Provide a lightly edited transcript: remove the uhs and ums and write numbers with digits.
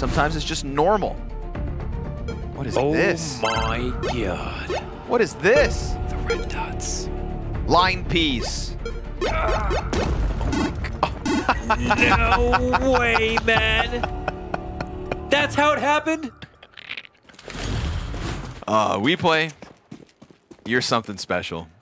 Sometimes it's just normal. What is this? Oh my god. What is this? The red dots. Line peas. No way, man. That's how it happened? We play. You're something special.